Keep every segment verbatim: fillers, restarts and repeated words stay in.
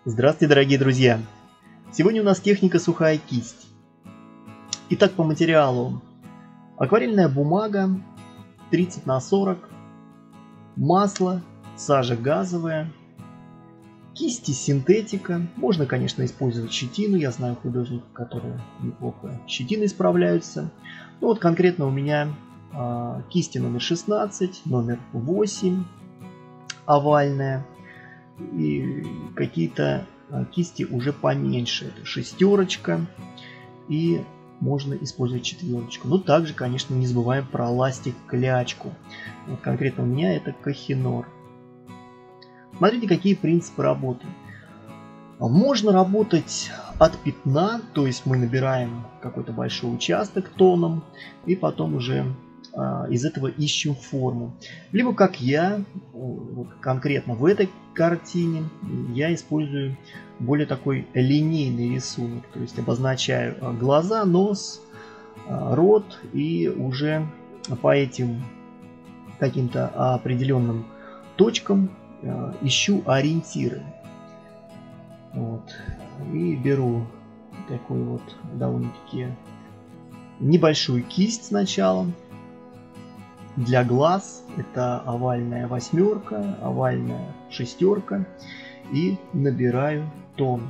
Здравствуйте, дорогие друзья! Сегодня у нас техника сухая кисть. Итак, по материалу. Акварельная бумага тридцать на сорок, масло, сажа газовая, кисти синтетика. Можно, конечно, использовать щетину. Я знаю художников, которые неплохо щетиной справляются. Ну вот конкретно у меня а, кисти номер шестнадцать, номер восемь, овальная. И какие-то кисти уже поменьше. Это шестерочка. И можно использовать четверочку. Но также, конечно, не забываем про ластик клячку. Вот конкретно у меня это Kohinoor. Смотрите, какие принципы работы. Можно работать от пятна, то есть мы набираем какой-то большой участок тоном и потом уже а, из этого ищем форму. Либо как я, вот конкретно в этой картине, я использую более такой линейный рисунок. То есть обозначаю глаза, нос, рот и уже по этим каким-то определенным точкам ищу ориентиры. Вот. И беру такую вот довольно-таки небольшую кисть сначала. Для глаз это овальная восьмерка, овальная шестерка. И набираю тон.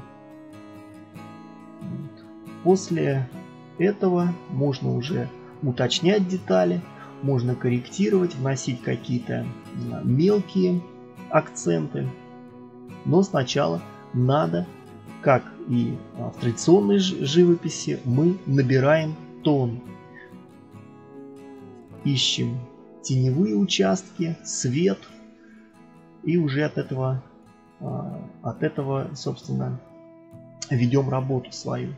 Вот. После этого можно уже уточнять детали, можно корректировать, вносить какие-то мелкие акценты. Но сначала надо, как и в традиционной живописи, мы набираем тон. Ищем теневые участки, свет. И уже от этого, от этого, собственно, ведем работу свою.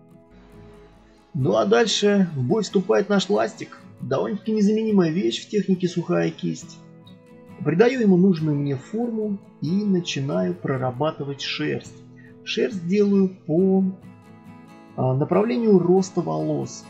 Ну а дальше в бой вступает наш ластик. Довольно-таки незаменимая вещь в технике сухая кисть. Придаю ему нужную мне форму и начинаю прорабатывать шерсть. Шерсть делаю по направлению роста волос.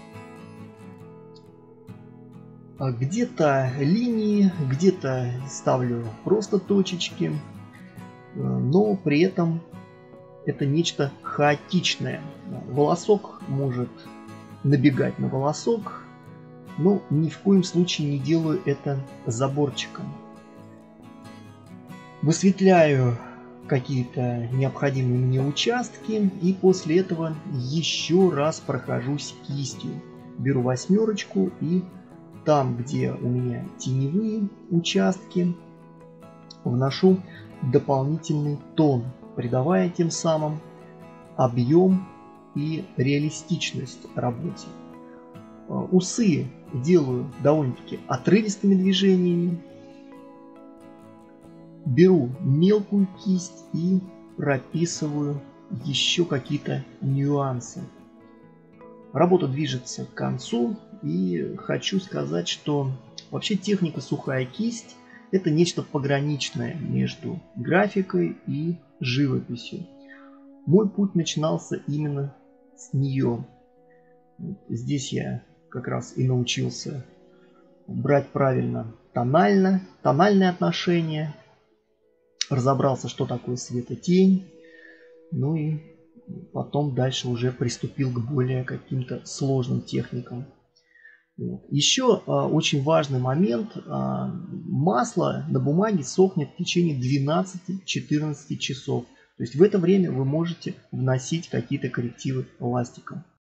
Где-то линии, где-то ставлю просто точечки, но при этом это нечто хаотичное. Волосок может набегать на волосок, но ни в коем случае не делаю это заборчиком. Высветляю какие-то необходимые мне участки и после этого еще раз прохожусь кистью. Беру восьмерочку и там, где у меня теневые участки, вношу дополнительный тон, придавая тем самым объем и реалистичность работе. Усы делаю довольно-таки отрывистыми движениями. Беру мелкую кисть и прописываю еще какие-то нюансы. Работа движется к концу, и хочу сказать, что вообще техника сухая кисть — это нечто пограничное между графикой и живописью. Мой путь начинался именно с нее. Здесь я как раз и научился брать правильно тонально, тональные отношения, разобрался, что такое светотень, ну и потом дальше уже приступил к более каким-то сложным техникам. Еще а, очень важный момент. А, масло на бумаге сохнет в течение двенадцати-четырнадцати часов. То есть в это время вы можете вносить какие-то коррективы ластиком.